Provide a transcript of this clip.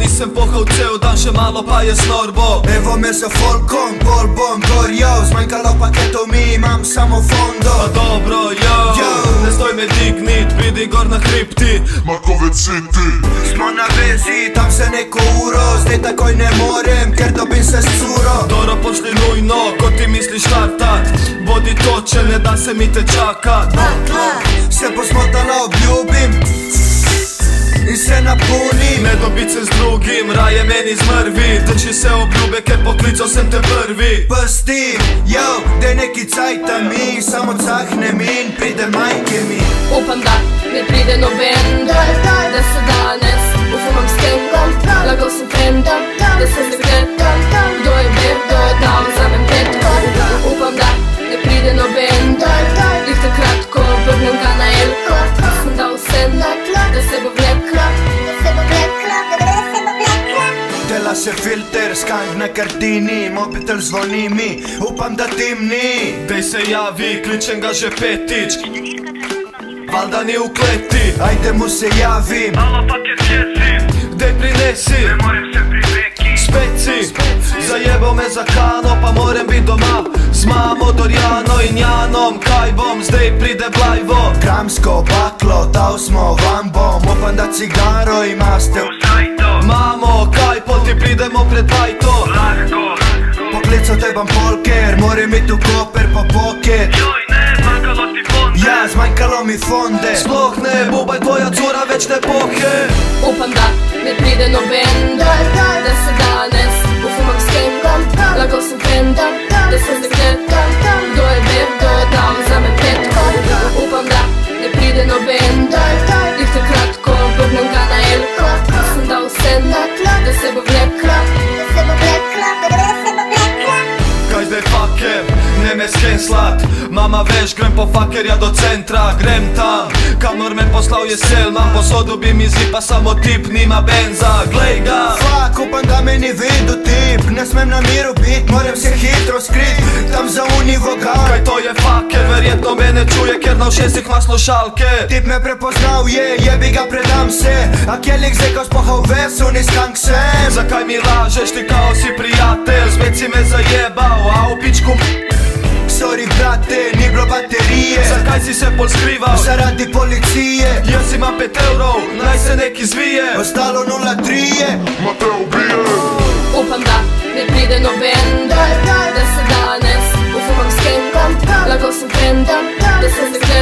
nisem pohal cel dan, še malo pa je snorbo. Evo me sa folkom, bol bom gorjal. Zmanjkalo paketov, mi imam samo fondo. Pa dobro, yo, ne stoj me dignit, pridi gor na hribti Markovec City. Smo na vezi, tam se neko uro. Zdaj takoj ne morem, ker dobim se s curo. Doro pošli nujno, ko ti misliš štartat. Bodi točen, ne da se mi te čakat. Se posmotala obljubim i se napunim. Ne dobit se s drugim, raje meni zmrvi. Drži se obljube, ker poklicao sem te prvi. Pustim, yo, daj neki cajta mi. Samo cahnem in pride majke mi. Upam da ne pride noben da se danes ufumam s tem. Lagal sem frenda, da se zakletam. Kdo je Berdo dal za men petko? Upam da ne pride noben ih takrat, ko vrnem ga na Elko. Sem dal vse da se bo vlekla. Dela se filter, skank na kartini. Mobitel zvoni mi, upam da timni. Dej se javi, kličem ga že petič. Valda ni u kleti. Ajde mu se javim. Alo paket sjeci, Dej prinesi ne morem se priveki. speci. Zajebao me za kano, pa morem bit doma s mamo Dorjano in Janom. Kaj bom, zdaj pride Blajvo. Kramsko baklo, dal smo vam bom. Upam da cigaro imate. Usajto, Mamo, kaj pol ti pridemo pred bajto. lahko. Poklicao trebam polker, moram it u koper po poket. Joj ne, zmanjkalo ti fonde. Ja, zmanjkalo mi fonde. Sploh ne, bubaj tvoja cura već ne pohe. Upam da ne pride noben da se danes ufumam s tem. Lagal sem frenda, da se zakletam. Kdo je Berdo dal za men petko? Upam da ne pride noben ih takrat, ko vrnem ga na Elko. Sem dal vse da se bo vlekla. Kaj zdaj faker, ne me skenslat. Mama veš, grem po fakerja do centra. Grem tam, kamor me poslal je Selman. Posodu bi mi zipa, samo tip nima benza. Glej ga, Fuck, upam da me ni vidu tip. Ne smem na miru bit, moram se hitro skrit. Tam za univogal. kaj to je faker, verjetno mene čuje, ker na ušesih ima slušalke. Tip me prepoznal je, jebi ga predam se. A kjelik zekao spohao vesu, ni skank sem. Zakaj mi lažeš, ti kao si prijatelj. Spet si me zajebao, a u pičku Sorry brate, ni bilo baterije. zakaj si se pol skrival? Zaradi policije. Jaz imam 5 evrov, naj se neki zvije. Ostalo 0,3 je. Mateo bije. Upam da ne pride noben da se danes ufumam s tem. Lagal sem frenda, da se zakletam.